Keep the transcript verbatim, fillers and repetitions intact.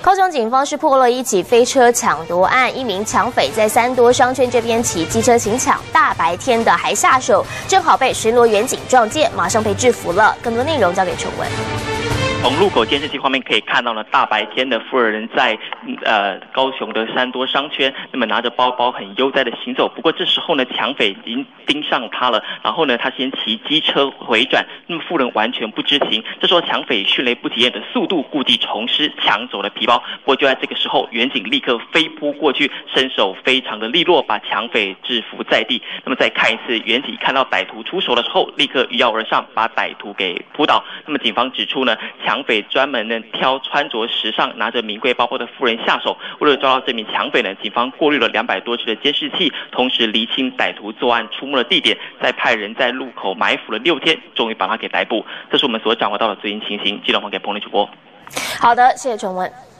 高雄警方是破了一起飞车抢夺案，一名抢匪在三多商圈这边骑机车行抢，大白天的还下手，正好被巡逻员警撞见，马上被制服了。更多内容交给陈文。 从路口监视器画面可以看到呢，大白天的富人在呃高雄的三多商圈，那么拿着包包很悠哉的行走。不过这时候呢，抢匪已经盯上他了，然后呢，他先骑机车回转，那么富人完全不知情。这时候抢匪迅雷不及掩的速度，故地重施，抢走了皮包。不过就在这个时候，员警立刻飞扑过去，身手非常的利落，把抢匪制服在地。那么再看一次，员警看到歹徒出手的时候，立刻一跃而上，把歹徒给扑倒。那么警方指出呢，抢匪专门呢挑穿着时尚、拿着名贵包包的富人下手。为了抓到这名抢匪呢，警方过滤了两百多支的监视器，同时厘清歹徒作案出没的地点，再派人在路口埋伏了六天，终于把他给逮捕。这是我们所掌握到的最新情形。记者还给彭丽主播。 好的，谢谢陈文。